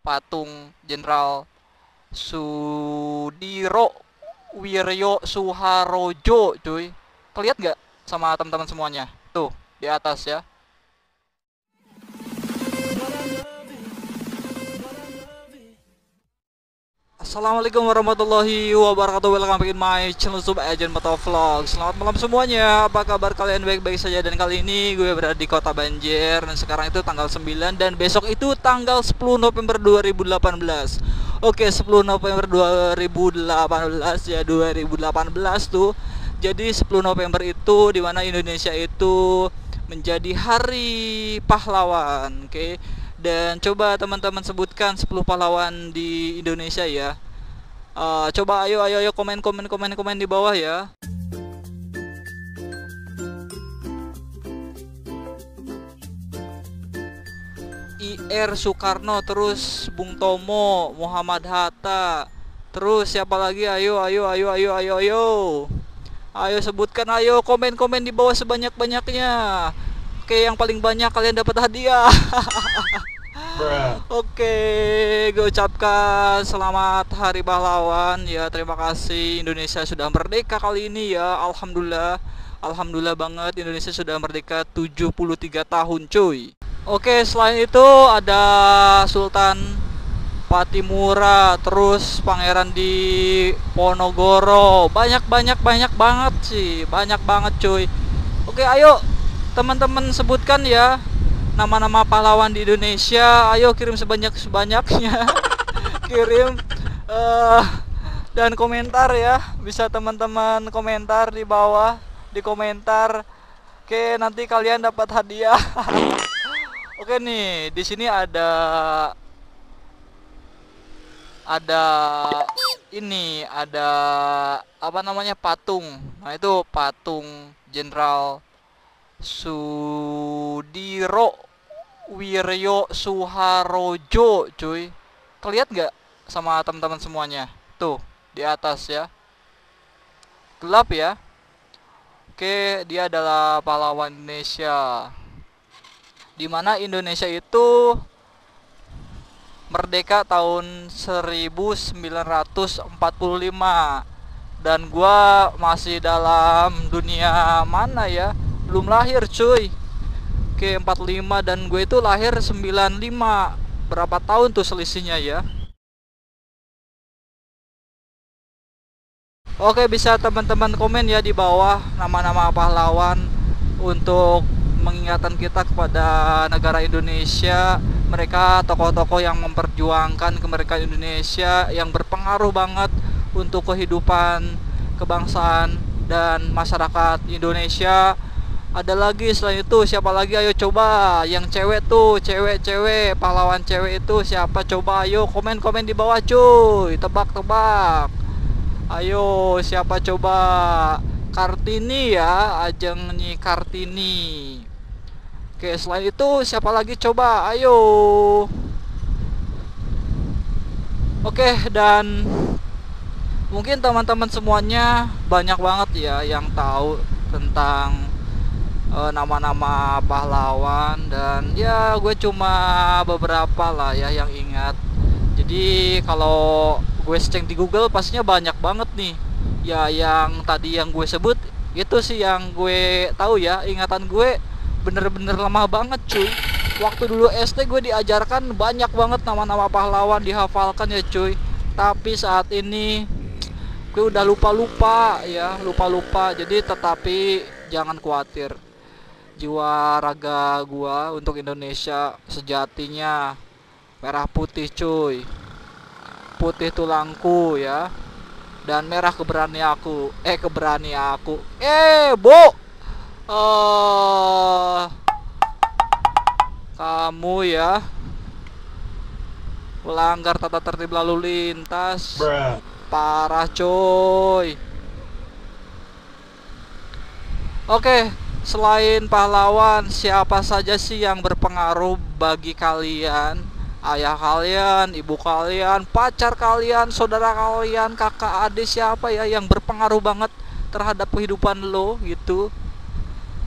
patung Jenderal Sudiro Wiryo Suharojo, cuy. Kelihat nggak sama teman-teman semuanya? Tuh, di atas ya. Assalamualaikum warahmatullahi wabarakatuh. Welcome back in my channel Sub Agent Motovlog. Selamat malam semuanya. Apa kabar kalian? Baik-baik saja. Dan kali ini gue berada di Kota Banjar. Dan sekarang itu tanggal 9 dan besok itu tanggal 10 November 2018. Oke, 10 November 2018 ya, 2018 tuh. Jadi 10 November itu dimana Indonesia itu menjadi hari pahlawan. Oke. Dan coba teman-teman sebutkan 10 pahlawan di Indonesia ya. Coba ayo komen di bawah ya. IR Soekarno, terus Bung Tomo, Muhammad Hatta, terus siapa lagi? Ayo sebutkan, ayo komen di bawah sebanyak-banyaknya. Oke, yang paling banyak kalian dapat hadiah. Oke, gue ucapkan selamat Hari Pahlawan ya. Terima kasih, Indonesia sudah merdeka kali ini ya. Alhamdulillah banget, Indonesia sudah merdeka 73 tahun cuy. Oke, selain itu ada Sultan Patimura, terus Pangeran di Ponorogo. Banyak banget sih, banyak banget cuy. Oke, ayo teman-teman sebutkan ya nama-nama pahlawan di Indonesia. Ayo kirim sebanyak-banyaknya. Kirim dan komentar ya. Bisa teman-teman komentar di bawah, di komentar. Oke, nanti kalian dapat hadiah. Oke nih, di sini ada ini, ada apa namanya, patung. Nah, itu patung Jenderal Sudiro Wiryo Suharojo, cuy. Kelihat nggak sama teman-teman semuanya? Tuh, di atas ya. Gelap ya. Oke, dia adalah pahlawan Indonesia. Dimana Indonesia itu merdeka tahun 1945. Dan gua masih dalam dunia mana ya? Belum lahir cuy. Oke, 45 dan gue itu lahir 95. Berapa tahun tuh selisihnya ya? Oke, bisa teman-teman komen ya di bawah nama-nama pahlawan untuk mengingatkan kita kepada negara Indonesia. Mereka tokoh-tokoh yang memperjuangkan kemerdekaan Indonesia, yang berpengaruh banget untuk kehidupan kebangsaan dan masyarakat Indonesia. Ada lagi selain itu, siapa lagi? Ayo coba yang cewek tuh, cewek pahlawan cewek itu siapa? Coba ayo komen di bawah cuy. Tebak. Ayo siapa coba? Kartini ya, Ajeng Nyi Kartini. Oke, selain itu siapa lagi coba? Ayo. Oke, dan mungkin teman-teman semuanya banyak banget ya yang tahu tentang nama-nama pahlawan, dan ya gue cuma beberapa lah ya yang ingat. Jadi kalau gue searching di Google pastinya banyak banget nih ya. Yang tadi yang gue sebut itu sih yang gue tahu ya. Ingatan gue bener-bener lemah banget cuy. Waktu dulu SD gue diajarkan banyak banget nama-nama pahlawan, dihafalkan ya cuy. Tapi saat ini gue udah lupa ya, Jadi tetapi jangan khawatir, jiwa raga gua untuk Indonesia sejatinya merah putih cuy. Putih tulangku ya, dan merah keberanian aku. Bu, kamu ya melanggar tata tertib lalu lintas. Parah coy. Oke, selain pahlawan, siapa saja sih yang berpengaruh bagi kalian? Ayah kalian, ibu kalian, pacar kalian, saudara kalian, kakak, adik, siapa ya yang berpengaruh banget terhadap kehidupan lo gitu?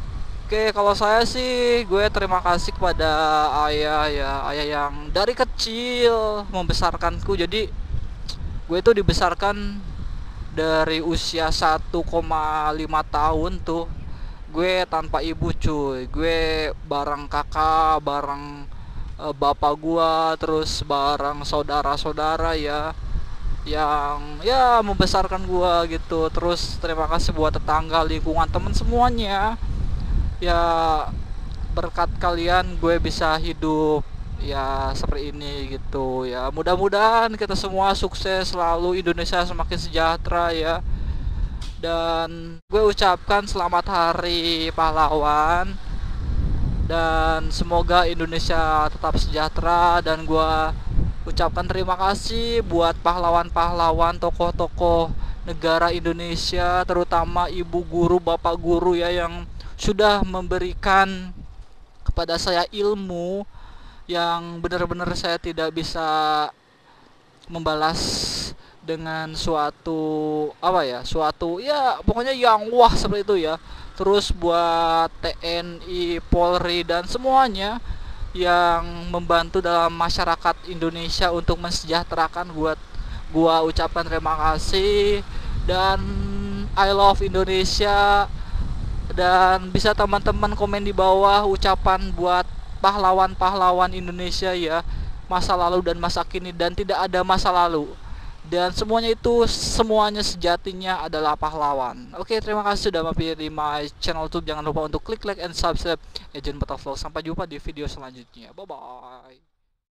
Oke, kalau saya sih gue terima kasih kepada ayah ya, ayah yang dari kecil membesarkanku. Jadi gue itu dibesarkan dari usia 1,5 tahun tuh. Gue tanpa ibu cuy. Gue bareng kakak, bareng bapak gua, terus bareng saudara-saudara ya yang ya membesarkan gua gitu. Terus terima kasih buat tetangga, lingkungan, temen semuanya. Ya berkat kalian gue bisa hidup ya seperti ini gitu ya. Mudah-mudahan kita semua sukses selalu, Indonesia semakin sejahtera ya. Dan gue ucapkan selamat Hari Pahlawan, dan semoga Indonesia tetap sejahtera. Dan gue ucapkan terima kasih buat pahlawan-pahlawan, tokoh-tokoh negara Indonesia, terutama ibu guru, bapak guru ya, yang sudah memberikan kepada saya ilmu yang benar-benar saya tidak bisa membalas dengan suatu apa ya, suatu ya pokoknya yang wah seperti itu ya. Terus buat TNI, Polri, dan semuanya yang membantu dalam masyarakat Indonesia untuk mensejahterakan, buat gua ucapkan terima kasih. Dan I love Indonesia. Dan bisa teman-teman komen di bawah ucapan buat pahlawan-pahlawan Indonesia ya, masa lalu dan masa kini, dan tidak ada masa lalu. Dan semuanya itu, semuanya sejatinya adalah pahlawan. Oke, terima kasih sudah mampir di my channel YouTube. Jangan lupa untuk klik like and subscribe Agent Butterfly. Sampai jumpa di video selanjutnya. Bye bye.